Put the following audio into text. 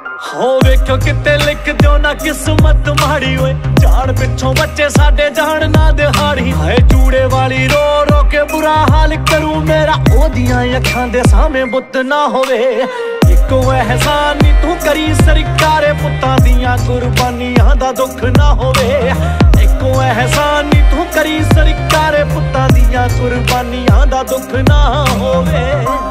हो वेखो किते लिख दो ना किस्मत माड़ी ओए, जान पिछों बच्चे साडे जान ना दिहाड़ी। हाय चूड़े वाली रो रो के बुरा हाल करूं मेरा, ओदियां अखां दे सामे बुत ना होवे। इको एहसान नी तू करी सरकारे, पुत्तां दियां कुर्बानियां दा दुख ना होवे। इको एहसान नी तू करी सरकारे, पुत्तां दियां कुर्बानियां दा दुख ना होवे।